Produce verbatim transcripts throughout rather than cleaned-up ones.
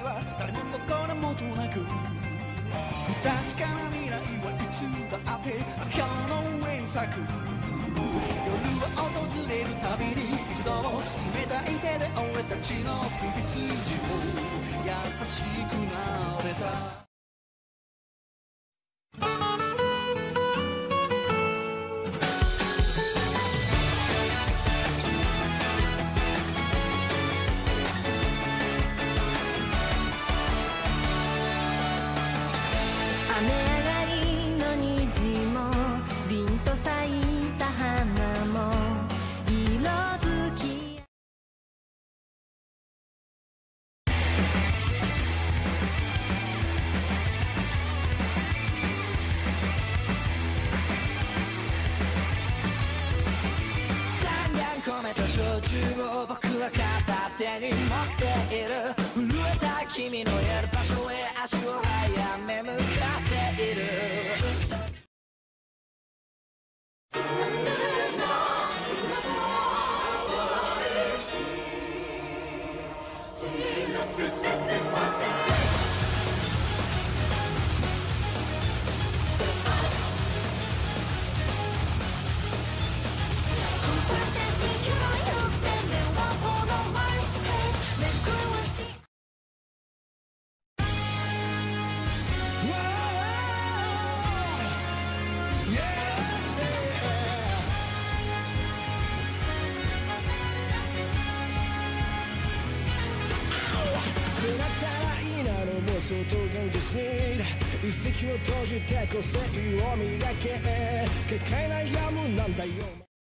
は誰も心もとなく、不確かな未来はいつだって赤の上に咲く。夜は訪れるたびに幾度も冷たい手で俺たちの首筋を優しくなれた。 焼酎を僕は片手に持っている。震えた君のいる場所へ足を早め向かっている。 外現実に一石を閉じて個性を磨け。結界悩むなんだよ。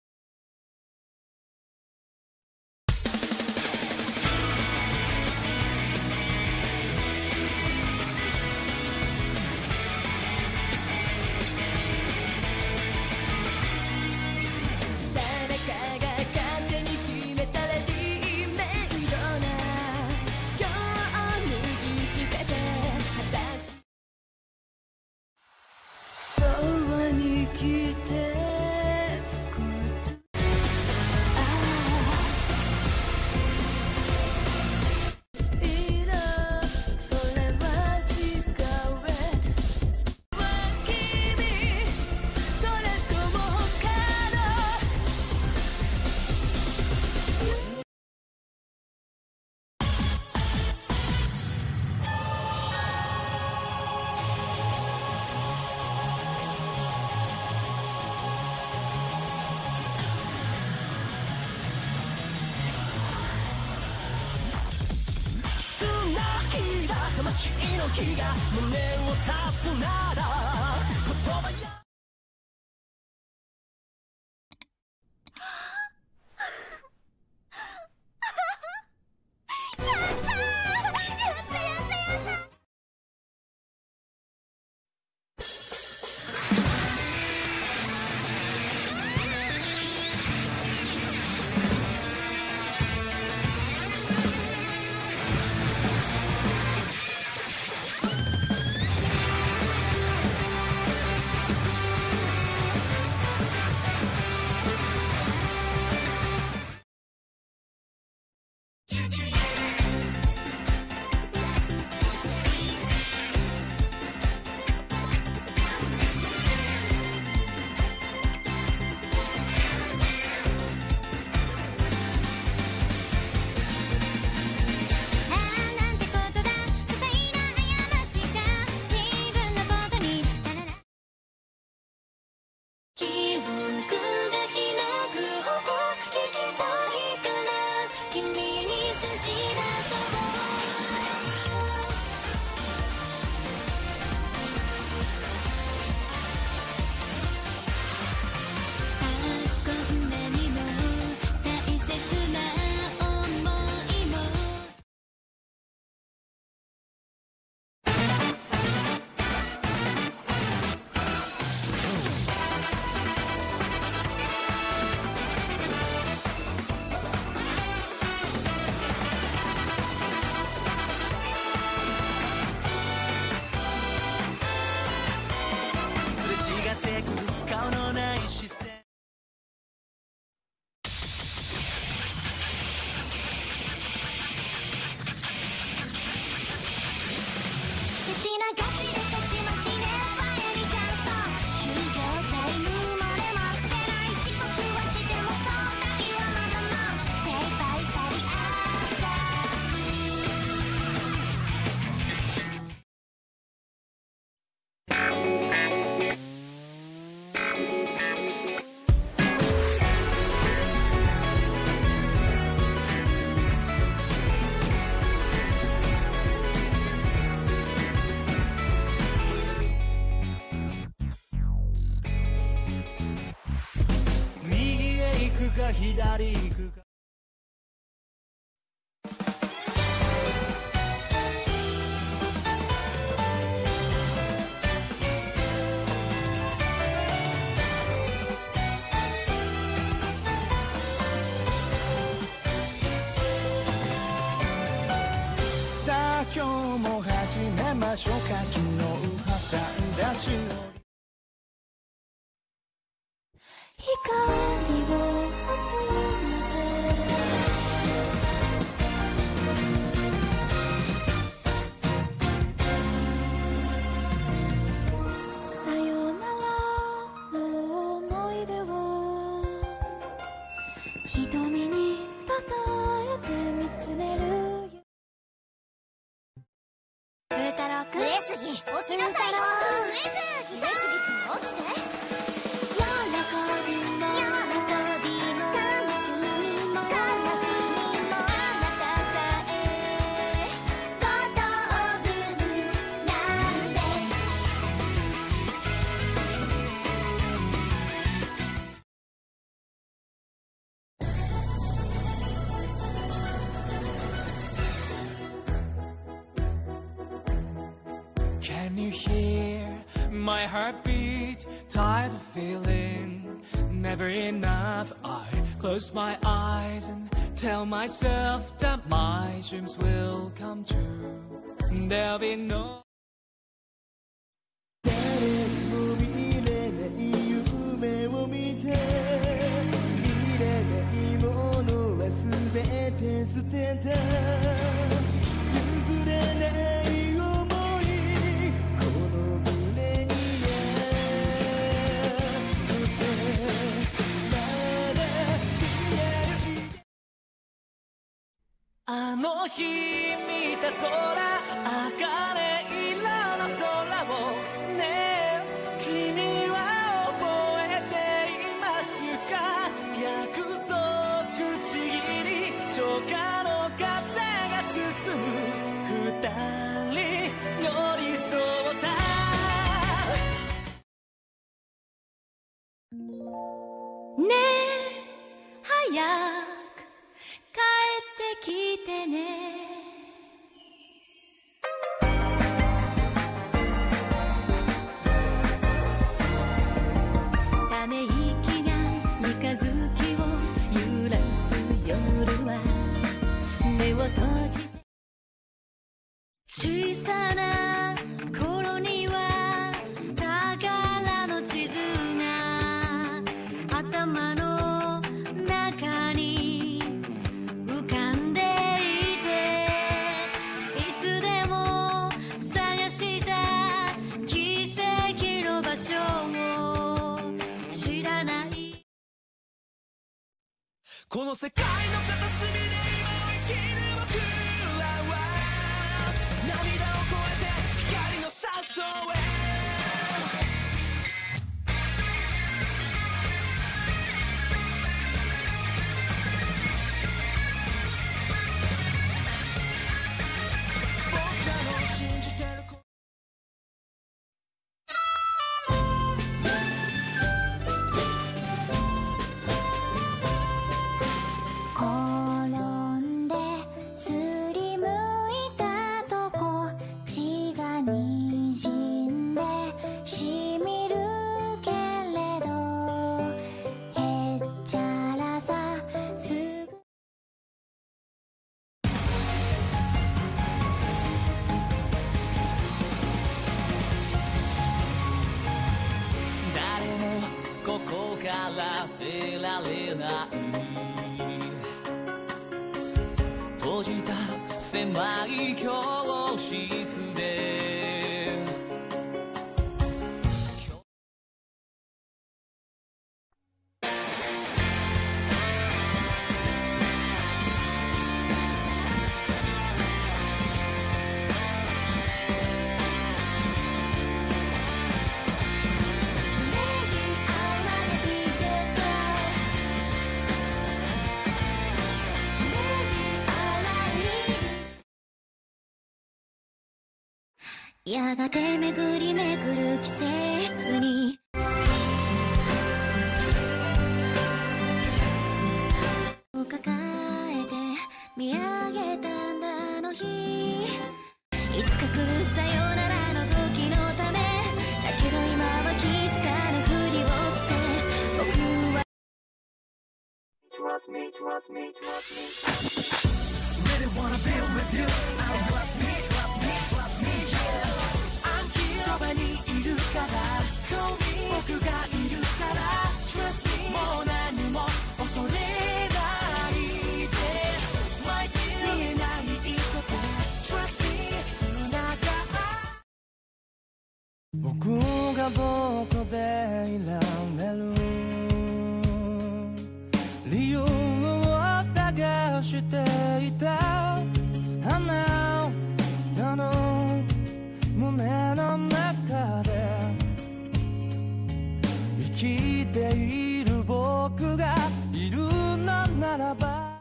魂の火が胸を刺すなら言葉やか左行くか。 さあ今日も始めましょうか。昨日挟んだしの光を集めてさよならの思い出を瞳にたたえて見つめる。風太郎くん、上杉起きなさいよ。上杉上杉くん起きて。喜びも喜びも悲しみも悲しみもあなたさえことをぶぶなんです。 Can you hear my heartbeat? Tired of feeling never enough. I close my eyes and tell myself that my dreams will come true. There'll be no 誰も見れない夢を見ていれないものは全て捨てた。譲れない想いこの胸に宿せ。まだ見えるあの日見た空、茜色の空をねえ君は覚えていますか。約束ちぎり初夏の風が包む二人寄り添ったねえ早く帰ってきてね。ため息が三日月を揺らす夜は目を閉じて。小さな頃には宝の地図が頭の中に浮かんでいて、いつでも探した奇跡の場所を知らない。 この世界の片隅で今を生きる僕らは涙を越えて光の山荘へ。僕らの信じてること転んですりむいたとこ血がにじんでしみるけれどへっちゃらさすぐ誰もここから出られない閉じた狭い教室でやがて巡り巡る季節に見上げたんだあの日、いつか来るさよならの時のためだけど今は気づかぬふりをして僕は Trust me, trust me, trust me Really wanna be with you Trust me, trust me, trust me, yeah I'm here そばにいるから僕がいるから Trust me もう何も恐れないで My dear 見えない糸で Trust me 繋が僕が僕でいられる理由を探していたあなたの胸の中で生きている僕がいるのならば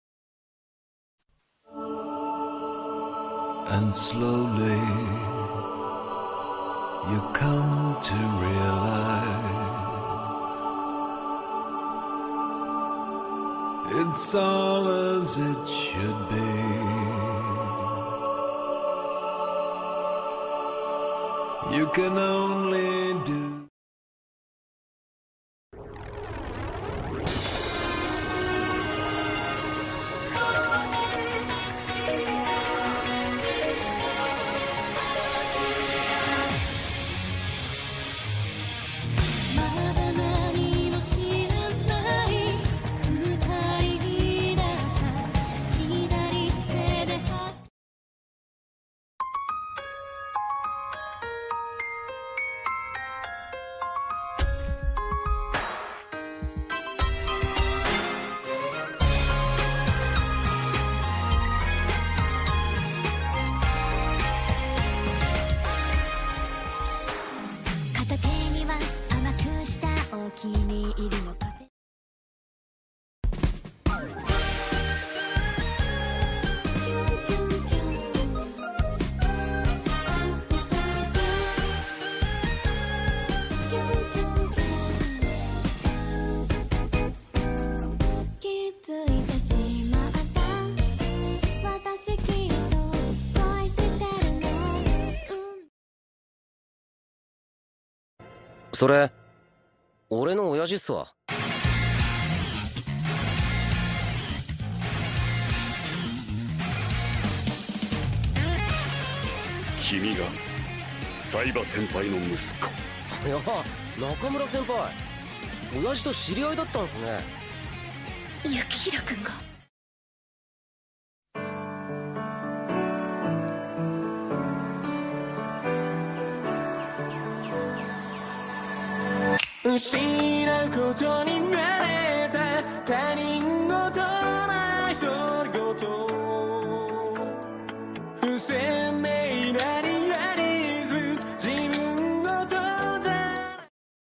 And slowly you come to realize it's all as it should be. You can only do それ俺の親父っすわ。 君がサイバ先輩の息子。 いや、中村先輩親父と知り合いだったんすね。 幸宏君が失うことに慣れた他人事な独り言不鮮明なリアリズム自分ごとじゃ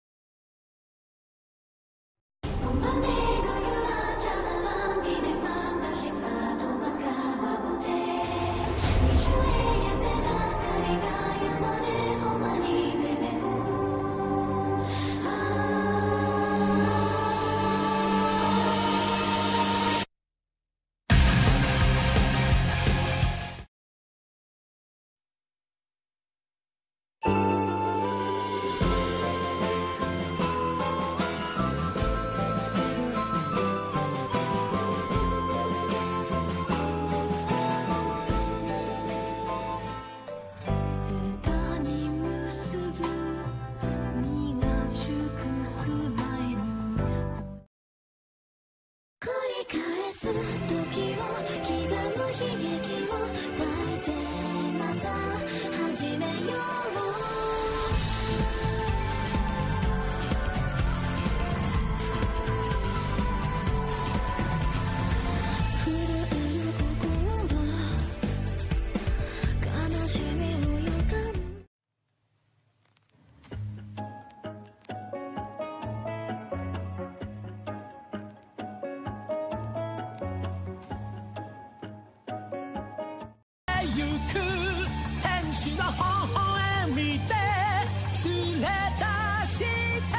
ゆく天使の微笑みで連れ出して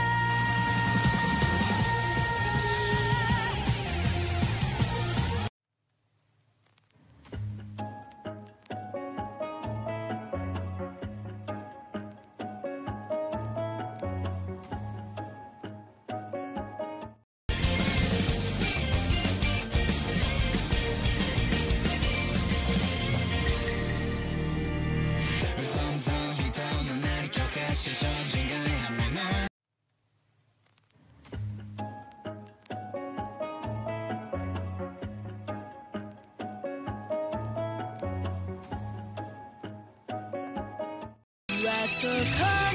そこにあるよ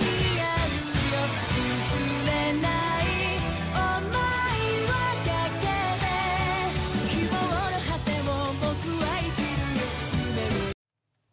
譲れない想いはかけて希望の果てを僕は生きるよ夢を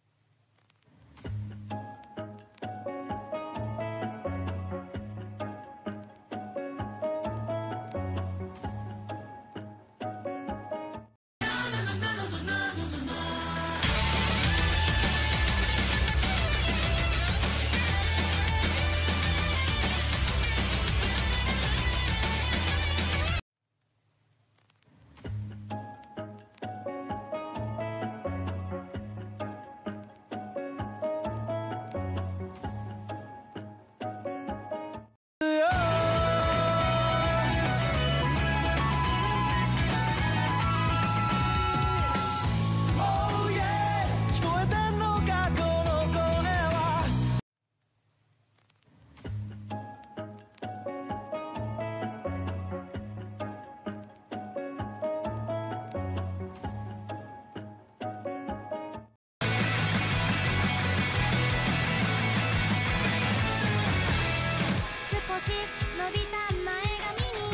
伸びた前髪に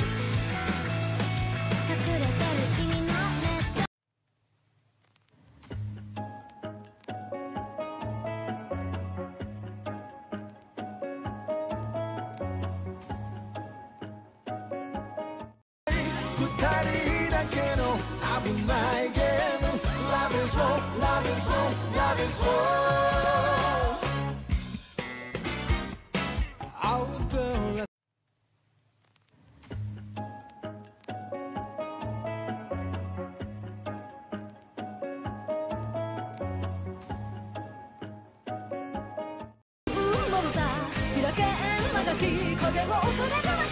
隠れてる君の熱情二人だけの危ないゲーム Love is war, love is war, love is war Out there 開けんまがき影を恐れず